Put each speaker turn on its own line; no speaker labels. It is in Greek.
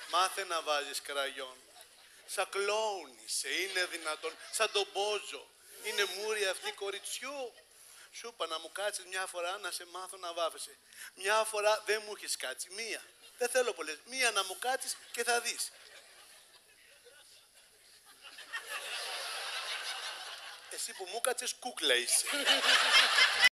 Μάθε να βάζεις κραγιόν. Σαν κλόουν είσαι, είναι δυνατόν. Σαν τον Μπόζο. Είναι μούρη αυτή κοριτσιού. Σου είπα να μου κάτσεις μια φορά να σε μάθω να βάφεσαι. Μια φορά δεν μου έχεις κάτσει. Μία. Δεν θέλω πολλές. Μία να μου κάτσεις και θα δεις. Εσύ που μου κάτσεις κούκλα είσαι.